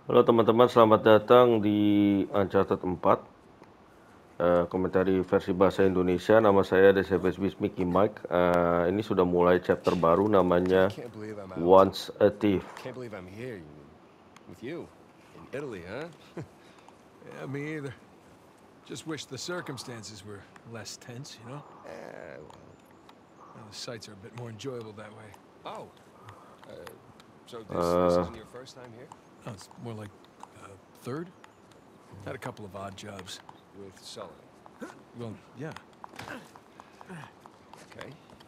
Halo teman-teman, selamat datang di Uncharted 4, komentari versi bahasa Indonesia. Nama saya DCBS Mickey Mike. Ini sudah mulai chapter baru namanya Can't believe I'm out. Once a Thief. Can't believe I'm here with you in Italy, huh? Yeah, me either. Just wish the circumstances were less tense, you know? Well. Well, the sights are a bit more enjoyable that way. Oh. So this isn't your first time here? Oh, it's more like third? Had a couple of odd jobs. With Sully. Well, yeah. Okay.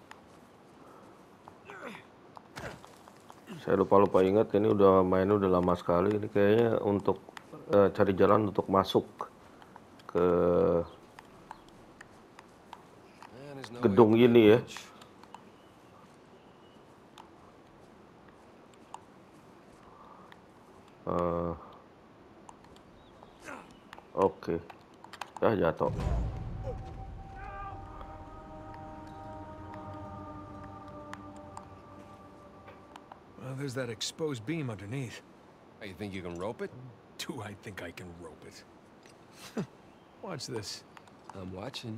Saya lupa ingat, ini mainnya udah lama sekali. Ini kayaknya untuk cari jalan untuk masuk ke gedung ini ya. Oke. Ya jatuh. Well, there's that exposed beam underneath. Oh, you think you can rope it? Do I think I can rope it? Watch this. I'm watching.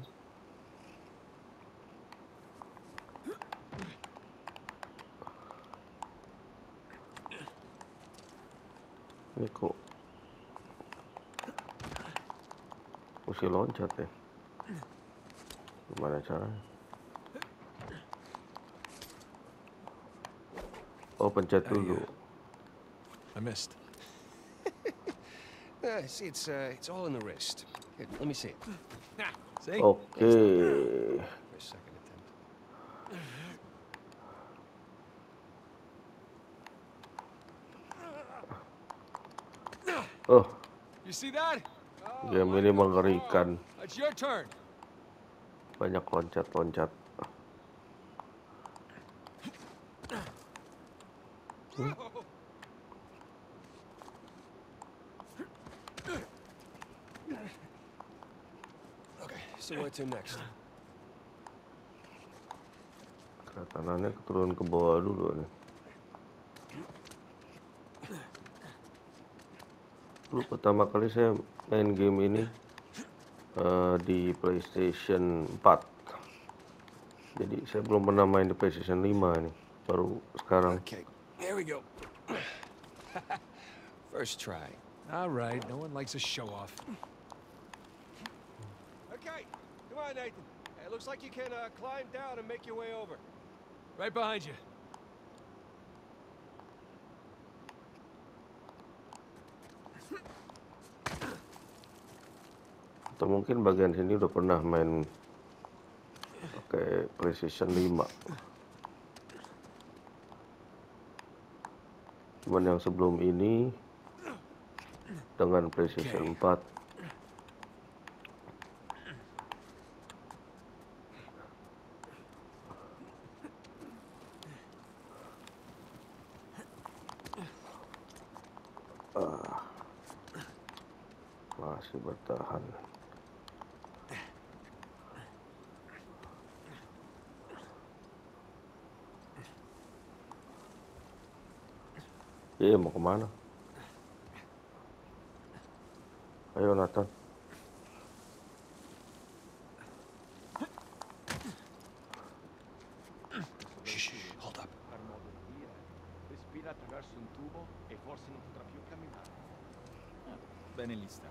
Ini kok mesti loncat ya. Gimana caranya? Oh, pencet dulu. I missed. See, it's all in the wrist. Here, let me see it. See? Oke. For a second attempt. Oh, You see that? game ini mengerikan. It's your turn. Banyak loncat-loncat. Okay, so where to next? Kelihatannya turun ke bawah dulu nih. Dulu pertama kali saya main game ini di PlayStation 4. Jadi saya belum pernah main di PlayStation 5 nih. Baru sekarang. Okay, here we go. First try. All right, no one likes a show off. Okay, come on, Nathan. It looks like you can climb down and make your way over. Right behind you. Atau mungkin bagian sini udah pernah main pakai PlayStation 5. Cuman yang sebelum ini dengan PlayStation 4. Masih bertahan. Iya, mau kemana? Ayo Nathan. Shh, hold up. Respira attraverso un tubo e forse non potrà più camminare. Bene lì sta.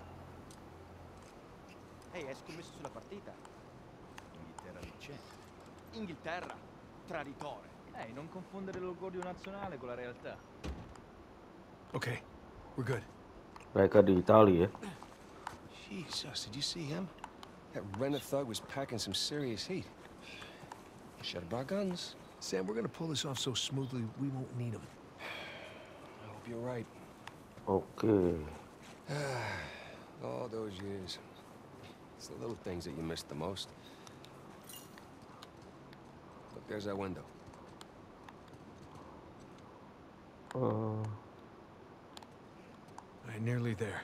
Ehi, hai scommesso sulla partita? Inghilterra vincente. Inghilterra? Traditore. Non confondere l'orgoglio nazionale con la realtà. Okay, we're good. Mereka di Italia ya. Jesus, did you see him? That Renner thug was packing some serious heat. Should have brought guns. Sam, we're gonna pull this off so smoothly we won't need them. I hope you're right. Oke. All those years. It's the little things that you miss the most. Look, there's our window. I'm nearly there.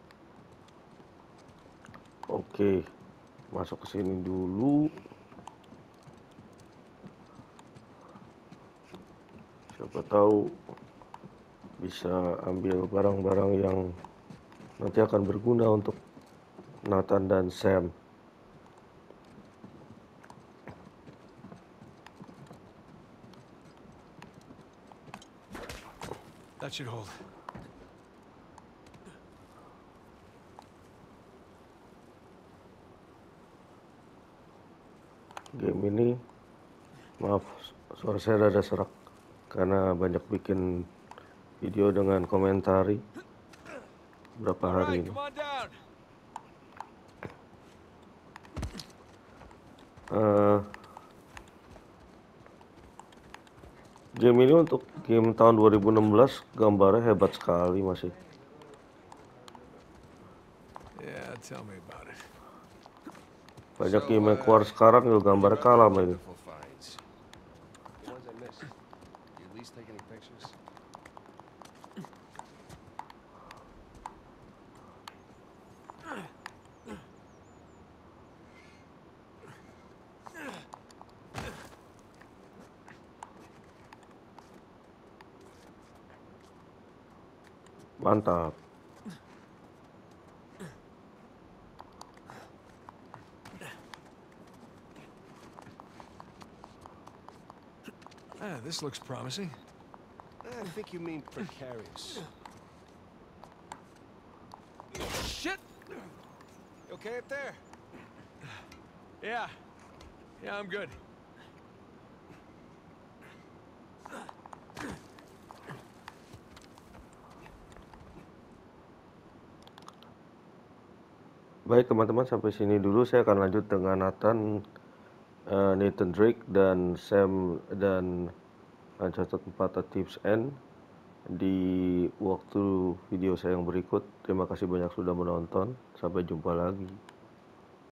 Oke. Masuk ke sini dulu. Siapa tahu bisa ambil barang-barang yang nanti akan berguna untuk Nathan dan Sam. That should hold. Game ini, maaf, suara saya rada serak karena banyak bikin video dengan komentari berapa hari ini. Come on down. Game ini untuk game tahun 2016 gambarnya hebat sekali masih. Yeah, tell me about it. Banyak game yang keluar sekarang juga gambarnya kalah sama ini. Wonderful finds. The ones I missed. You at least take any pictures? Mantap. This looks promising. I think you mean precarious. Shit! You okay up there? Yeah. Yeah, I'm good. Baik teman-teman, sampai sini dulu. Saya akan lanjut dengan Nathan Drake dan Sam dan Uncharted 4 Tips End di waktu video saya yang berikut. Terima kasih banyak sudah menonton. Sampai jumpa lagi.